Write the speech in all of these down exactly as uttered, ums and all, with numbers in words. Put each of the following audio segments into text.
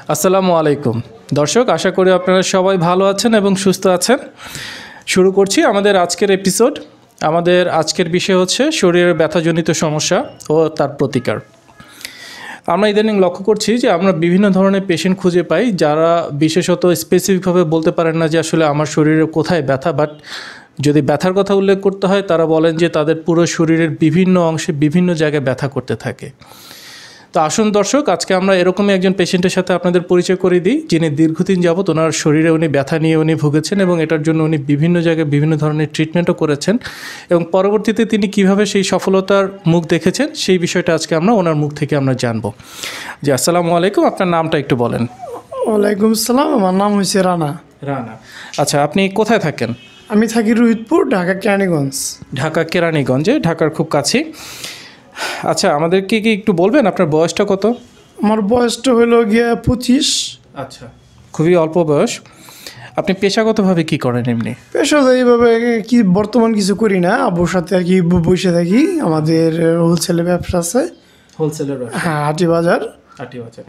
আসসালামু আলাইকুম দর্শক, আশা করি আপনারা সবাই ভালো আছেন এবং সুস্থ আছেন। শুরু করছি আমাদের আজকের এপিসোড। আমাদের আজকের বিষয় হচ্ছে শরীরের ব্যথাজনিত সমস্যা ও তার প্রতিকার। আমরা ইদানিং লক্ষ্য করছি যে আমরা বিভিন্ন ধরনের পেশেন্ট খুঁজে পাই যারা বিশেষত স্পেসিফিকভাবে বলতে পারেন না যে আসলে আমার শরীরে কোথায় ব্যথা, বাট যদি ব্যথার কথা উল্লেখ করতে হয় তারা বলেন যে তাদের পুরো শরীরের বিভিন্ন অংশে বিভিন্ন জায়গায় ব্যথা করতে থাকে। তো আসুন দর্শক, আজকে আমরা এরকমই একজন পেশেন্টের সাথে আপনাদের পরিচয় করে দিই, যিনি দীর্ঘদিন যাবৎ ওনার শরীরে উনি ব্যথা নিয়ে উনি ভুগেছেন এবং এটার জন্য উনি বিভিন্ন জায়গায় বিভিন্ন ধরনের ট্রিটমেন্টও করেছেন এবং পরবর্তীতে তিনি কিভাবে সেই সফলতার মুখ দেখেছেন সেই বিষয়টা আজকে আমরা ওনার মুখ থেকে আমরা জানবো। জি, আসসালামু আলাইকুম, আপনার নামটা একটু বলেন। ওয়ালাইকুম আসসালাম, আমার নাম হয়েছে রানা। রানা, আচ্ছা, আপনি কোথায় থাকেন? আমি থাকি রোহিতপুর, ঢাকা কেরানীগঞ্জ। ঢাকা কেরানীগঞ্জে, ঢাকার খুব কাছে। আচ্ছা, আমাদেরকে কি একটু বলবেন আপনার বয়সটা কত? আমার বয়সটা হলো গিয়া পঁচিশ। আচ্ছা, খুবই অল্প বয়স। আপনি পেশাগতভাবে কি করেন? এমনি পেশাতে এইভাবে কি বর্তমান কিছু করি না, আব্বুর সাথে আর কি বসে থাকি। আমাদের হোলসেলের ব্যবসা আছে। হোলসেলের ব্যবসা? হ্যাঁ, হাটি বাজার। হাটি বাজারে।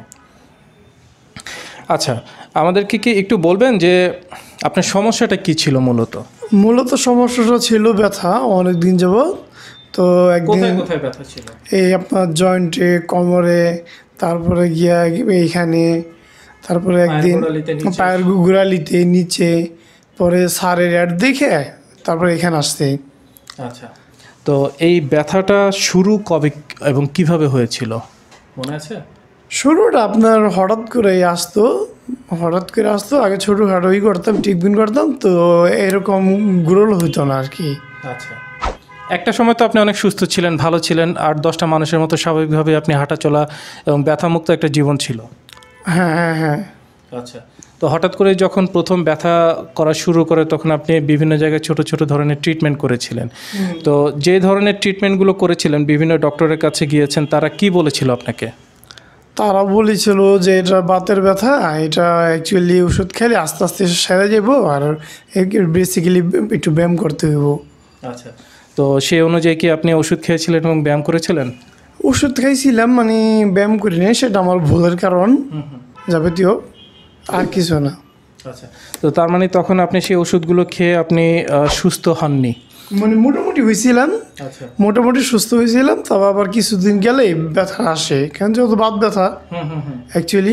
আচ্ছা, আমাদেরকে কি একটু বলবেন যে আপনার সমস্যাটা কি ছিল মূলত? মূলত সমস্যাটা ছিল ব্যথা অনেক দিন যাবত। তো একদিন কোথায় কোথায় ব্যথা ছিল? এই আপনার জয়েন্টে, কোমরে, তারপরে গিয়া এইখানে, তারপরে একদিন পায়ের গোড়ালিতে নিচে, পরে সারের অ্যাড দেখে তারপরে এখানে আসতে। আচ্ছা, তো এই ব্যথাটা শুরু কবে এবং কিভাবে হয়েছিল মনে আছে? শুরুটা আপনার হঠাৎ করে আসতো, হঠাৎ করে আসতো। আগে ছোটোখাটোই করতাম, ট্রিটমেন্ট করতাম, তো এরকম গ্রোল হইতো না আর কি। আচ্ছা, একটা সময় তো আপনি অনেক সুস্থ ছিলেন, ভালো ছিলেন, আট দশটা মানুষের মতো স্বাভাবিকভাবে আপনি হাঁটা চলা এবং ব্যথামুক্ত একটা জীবন ছিল। হ্যাঁ হ্যাঁ হ্যাঁ। আচ্ছা, তো হঠাৎ করে যখন প্রথম ব্যথা করা শুরু করে তখন আপনি বিভিন্ন জায়গায় ছোট ছোট ধরনের ট্রিটমেন্ট করেছিলেন। তো যে ধরনের ট্রিটমেন্টগুলো করেছিলেন, বিভিন্ন ডক্টরের কাছে গিয়েছেন, তারা কি বলেছিল আপনাকে? তারা বলেছিল যে এটা বাতের ব্যথা, এটা অ্যাকচুয়ালি ওষুধ খেলে আস্তে আস্তে সেরে যাবো, আর বেসিক্যালি একটু ব্যায়াম করতে হইব। আচ্ছা, তো সেই অনুযায়ী কি আপনি ওষুধ খেয়েছিলেন এবং ব্যায়াম করেছিলেন? ওষুধ খাইছিলাম, মানে ব্যায়াম করি নাই, সেটা আমার ভুলের কারণ যাবতীয়, আর কিছু না। আচ্ছা, তো তার মানে তখন আপনি সেই ওষুধগুলো খেয়ে আপনি সুস্থ হননি? মানে মোটামুটি হয়েছিলাম। আচ্ছা, মোটামুটি সুস্থ হয়েছিলাম, তারপর আবার কিছুদিন গেলে ব্যথা আসে, কেন যেহেতু বাত ব্যথা অ্যাকচুয়ালি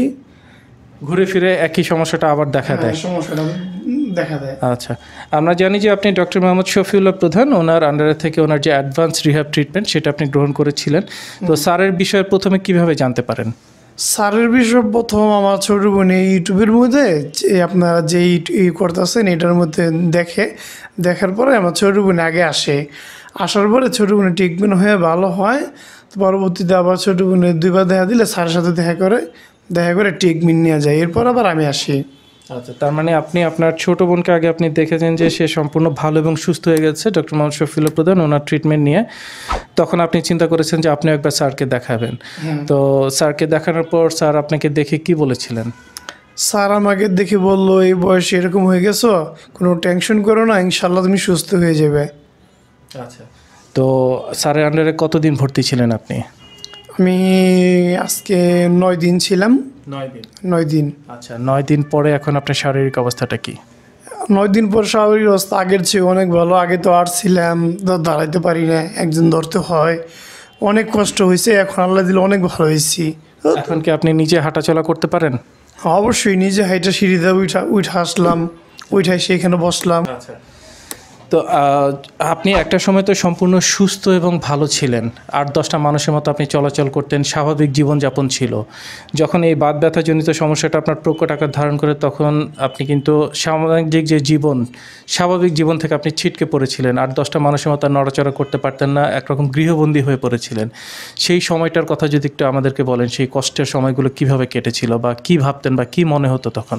ঘুরে ফিরে একই সমস্যাটা আবার দেখা দেয়। সমস্যাটা দেখা দেয়। আচ্ছা, আমরা জানি যে আপনি ডক্টর মোহাম্মদ শফিউল্লাহ প্রধান, ওনার আন্ডারে থেকে ওনার যে অ্যাডভান্স রিহ্যাব ট্রিটমেন্ট সেটা আপনি গ্রহণ করেছিলেন। তো স্যারের বিষয়ে প্রথমে কিভাবে জানতে পারেন? স্যারের বিষয় প্রথম আমার ছোটো বোনে ইউটিউবের মধ্যে যে আপনারা যে ই করতেছেন এটার মধ্যে দেখে, দেখার পরে আমার ছোটো বোনে আগে আসে। আসার পরে ছোটো বোনে ট্রিটমেন্ট হয়ে ভালো হয়, তো পরবর্তীতে আবার ছোটো বোনে দুইবার দেখা দিলে স্যারের সাথে দেখা করে দেখা করে ট্রিটমেন্ট নিয়ে যায়, এরপর আবার আমি আসি। আচ্ছা, তার মানে আপনি আপনার ছোটো বোনকে আগে আপনি দেখেছেন যে সে সম্পূর্ণ ভালো এবং সুস্থ হয়ে গেছে ডক্টর মোহাম্মদ শফিউল্লাহ প্রধান ওনার ট্রিটমেন্ট নিয়ে, তখন আপনি চিন্তা করেছেন যে আপনি একবার স্যারকে দেখাবেন। তো স্যারকে দেখানোর পর স্যার আপনাকে দেখে কি বলেছিলেন? স্যার আমাকে দেখে বললো, এই বয়সে এরকম হয়ে গেছো, কোনো টেনশন করো না, ইনশাল্লাহ তুমি সুস্থ হয়ে যাবে। আচ্ছা, তো স্যারের আন্ডারে কতদিন ভর্তি ছিলেন আপনি? আমি আজকে নয় দিন ছিলাম। নয় দিন? নয় দিন। আচ্ছা, নয় দিন পরে এখন আপনার শারীরিক অবস্থাটা কি? নয় দিন পর শারীরিক অবস্থা আগের চেয়ে অনেক ভালো। আগে তো আর ছিলাম, দাঁড়াইতে পারি না, একজন ধরতে হয়, অনেক কষ্ট হয়েছে। এখন আল্লাহ দিলে অনেক ভালো হয়েছি। এখন কি আপনি নিজে হাঁটাচলা করতে পারেন? অবশ্যই, নিজে হাইটা সিঁড়িতে উঠা উঠে আসলাম, উঠাই সেখানে বসলাম। আচ্ছা, তো আপনি একটা সময় তো সম্পূর্ণ সুস্থ এবং ভালো ছিলেন, আট দশটা মানুষের মতো আপনি চলাচল করতেন, স্বাভাবিক জীবনযাপন ছিল। যখন এই বাত ব্যথাজনিত সমস্যাটা আপনার প্রকট আকার ধারণ করে তখন আপনি কিন্তু সামাজিক যে জীবন, স্বাভাবিক জীবন থেকে আপনি ছিটকে পড়েছিলেন, আট দশটা মানুষের মতো নড়াচড়া করতে পারতেন না, একরকম গৃহবন্দী হয়ে পড়েছিলেন। সেই সময়টার কথা যদি একটু আমাদেরকে বলেন, সেই কষ্টের সময়গুলো কিভাবে কেটেছিল বা কি ভাবতেন বা কি মনে হতো তখন?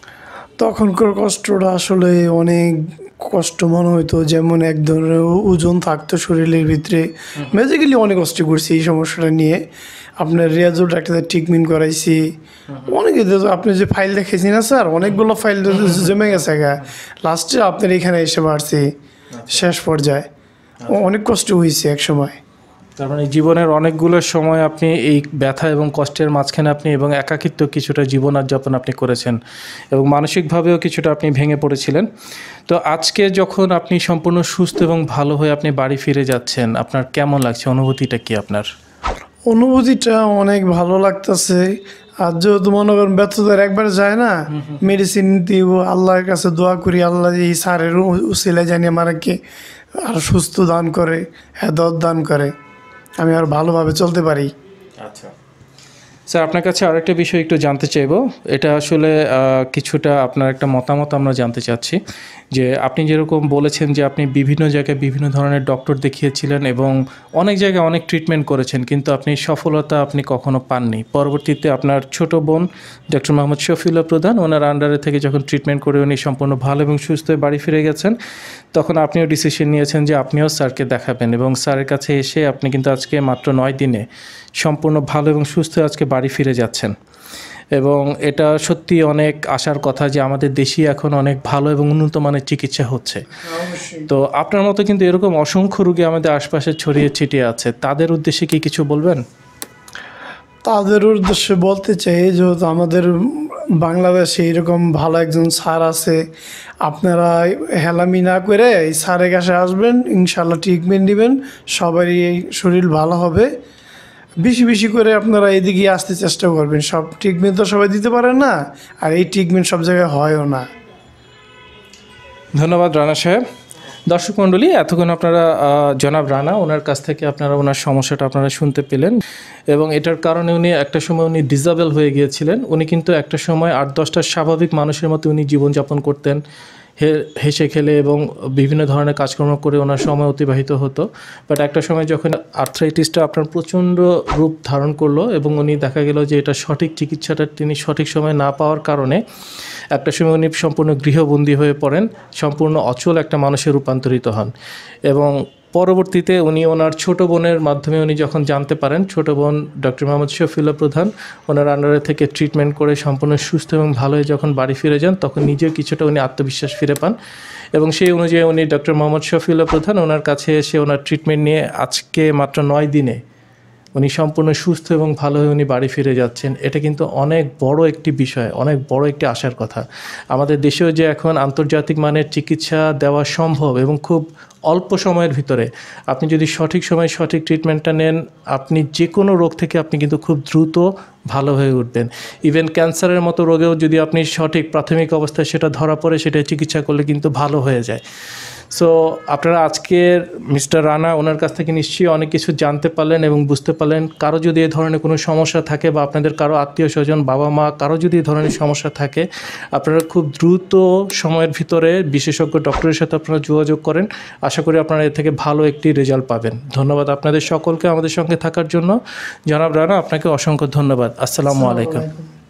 তখনকার কষ্টটা আসলে অনেক কষ্ট মনে হইতো, যেমন এক ধরনের ওজন থাকতো শরীরের ভিতরে। বেসিক্যালি অনেক কষ্ট করছি এই সমস্যাটা নিয়ে। আপনার রিয়াজুল ডাক্তার ট্রিটমেন্ট করাইছি অনেক। আপনি যে ফাইল দেখেছি না স্যার, অনেকগুলো ফাইল জমে গেছে গা, লাস্টে আপনার এখানে এসে পারছি শেষ পর্যায়ে। অনেক কষ্ট হয়েছে এক সময়। তার মানে জীবনের অনেকগুলো সময় আপনি এই ব্যথা এবং কষ্টের মাঝখানে আপনি এবং একাকিত্ব কিছুটা জীবনযাপন আপনি করেছেন এবং মানসিকভাবেও কিছুটা আপনি ভেঙে পড়েছিলেন। তো আজকে যখন আপনি সম্পূর্ণ সুস্থ এবং ভালো হয়ে আপনি বাড়ি ফিরে যাচ্ছেন, আপনার কেমন লাগছে? অনুভূতিটা কি আপনার? অনুভূতিটা অনেক ভালো লাগতেছে। আর যেহেতু মনে করেন ব্যর্থতার একবার যায় না, মেডিসিন দিব, আল্লাহর কাছে দোয়া করি আল্লাহ এই সারের উসিলা জানি আমাকে আর সুস্থ দান করে, হেদায়েত দান করে, আমি আর ভালোভাবে চলতে পারি। আচ্ছা স্যার, আপনার কাছে আরেকটা বিষয় একটু জানতে চাইবো। এটা আসলে কিছুটা আপনার একটা মতামত আমরা জানতে চাচ্ছি যে আপনি যেরকম বলেছেন যে আপনি বিভিন্ন জায়গায় বিভিন্ন ধরনের ডক্টর দেখিয়েছিলেন এবং অনেক জায়গায় অনেক ট্রিটমেন্ট করেছেন, কিন্তু আপনি সফলতা আপনি কখনো পাননি। পরবর্তীতে আপনার ছোট বোন ডক্টর মোহাম্মদ শফিউল্লাহ প্রধান, ওনার আন্ডারে থেকে যখন ট্রিটমেন্ট করে উনি সম্পূর্ণ ভালো এবং সুস্থ হয়ে বাড়ি ফিরে গেছেন, তখন আপনিও ডিসিশন নিয়েছেন যে আপনিও স্যারকে দেখাবেন এবং স্যারের কাছে এসে আপনি কিন্তু আজকে মাত্র নয় দিনে সম্পূর্ণ ভালো এবং সুস্থ আজকে বাড়ি ফিরে যাচ্ছেন। এবং এটা সত্যি অনেক আশার কথা যে আমাদের দেশে এখন অনেক ভালো এবং উন্নত মানের চিকিৎসা হচ্ছে। তো আপনার মতো কিন্তু এরকম অসংখ্য রোগী আমাদের আশপাশে ছড়িয়ে ছিটিয়ে আছে, তাদের উদ্দেশ্যে কি কিছু বলবেন? তাদের উদ্দেশ্যে বলতে চাই, যেহেতু আমাদের বাংলাদেশে এরকম ভালো একজন স্যার আছে, আপনারা হেলামি না করে এই স্যারের কাছে আসবেন, ইনশাল্লাহ ট্রিটমেন্ট নেবেন, সবারই শরীর ভালো হবে। বেশি বেশি করে আপনারা এদিকে আসতে চেষ্টা করবেন। সব ট্রিটমেন্ট তো সবাই দিতে পারেন না, আর এই ট্রিটমেন্ট সব জায়গায় হয়ও না। ধন্যবাদ রানা সাহেব। দর্শক মণ্ডলী, এতক্ষণ আপনারা জনাব রানা, ওনার কাছ থেকে আপনারা ওনার সমস্যাটা আপনারা শুনতে পেলেন এবং এটার কারণে উনি একটা সময় উনি ডিসেবল হয়ে গিয়েছিলেন। উনি কিন্তু একটা সময় আট দশটা স্বাভাবিক মানুষের মতো উনি জীবনযাপন করতেন, হেসে খেলে এবং বিভিন্ন ধরনের কাজকর্ম করে ওনার সময় অতিবাহিত হতো। বাট একটা সময় যখন আর্থ্রাইটিসটা আপনার প্রচণ্ড রূপ ধারণ করলো এবং উনি দেখা গেল যে এটা সঠিক চিকিৎসাটা তিনি সঠিক সময় না পাওয়ার কারণে একটা সময় উনি সম্পূর্ণ গৃহবন্দী হয়ে পড়েন, সম্পূর্ণ অচল একটা মানুষে রূপান্তরিত হন। এবং পরবর্তীতে উনি ওনার ছোট বোনের মাধ্যমে উনি যখন জানতে পারেন, ছোট বোন ডক্টর মোহাম্মদ শফিউল্লাহ প্রধান ওনার আন্ডারে থেকে ট্রিটমেন্ট করে সম্পূর্ণ সুস্থ এবং ভালো হয়ে যখন বাড়ি ফিরে যান, তখন নিজেও কিছুটা উনি আত্মবিশ্বাস ফিরে পান এবং সেই অনুযায়ী উনি ডক্টর মোহাম্মদ শফিউল্লাহ প্রধান ওনার কাছে এসে ওনার ট্রিটমেন্ট নিয়ে আজকে মাত্র নয় দিনে উনি সম্পূর্ণ সুস্থ এবং ভালো হয়ে উনি বাড়ি ফিরে যাচ্ছেন। এটা কিন্তু অনেক বড় একটি বিষয়, অনেক বড় একটি আশার কথা। আমাদের দেশেও যে এখন আন্তর্জাতিক মানের চিকিৎসা দেওয়া সম্ভব এবং খুব অল্প সময়ের ভিতরে আপনি যদি সঠিক সময়ে সঠিক ট্রিটমেন্টটা নেন, আপনি যে কোনো রোগ থেকে আপনি কিন্তু খুব দ্রুত ভালো হয়ে উঠবেন। ইভেন ক্যান্সারের মতো রোগেও যদি আপনি সঠিক প্রাথমিক অবস্থায় সেটা ধরা পড়ে, সেটা চিকিৎসা করলে কিন্তু ভালো হয়ে যায়। সো আপনারা আজকের মিস্টার রানা ওনার কাছ থেকে নিশ্চয়ই অনেক কিছু জানতে পারলেন এবং বুঝতে পারলেন। কারো যদি এই ধরনের কোনো সমস্যা থাকে বা আপনাদের কারো আত্মীয় স্বজন, বাবা মা, কারো যদি এই ধরনের সমস্যা থাকে, আপনারা খুব দ্রুত সময়ের ভিতরে বিশেষজ্ঞ ডক্টরের সাথে আপনারা যোগাযোগ করেন। আশা করি আপনারা এর থেকে ভালো একটি রেজাল্ট পাবেন। ধন্যবাদ আপনাদের সকলকে আমাদের সঙ্গে থাকার জন্য। জনাব রানা, আপনাকে অসংখ্য ধন্যবাদ। আসসালামু আলাইকুম।